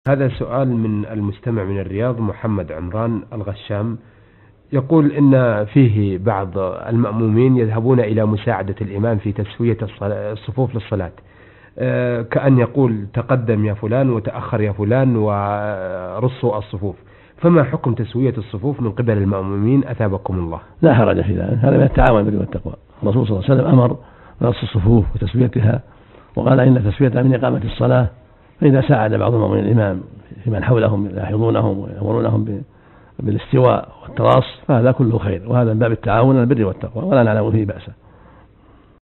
هذا سؤال من المستمع من الرياض محمد عمران الغشام، يقول إن فيه بعض المأمومين يذهبون إلى مساعدة الإمام في تسوية الصفوف للصلاة، كأن يقول تقدم يا فلان وتأخر يا فلان ورصوا الصفوف، فما حكم تسوية الصفوف من قبل المأمومين أثابكم الله؟ لا حرج في ذلك، هذا من التعاون بالبر والتقوى. الرسول صلى الله عليه وسلم أمر برص الصفوف وتسويتها، وقال إن تسويتها من إقامة الصلاة، فإذا ساعد بعضهم من الإمام في من حولهم يلاحظونهم ويأمرونهم بالاستواء والتراص فهذا كله خير، وهذا من باب التعاون على البر والتقوى ولا نعلم فيه بأسا.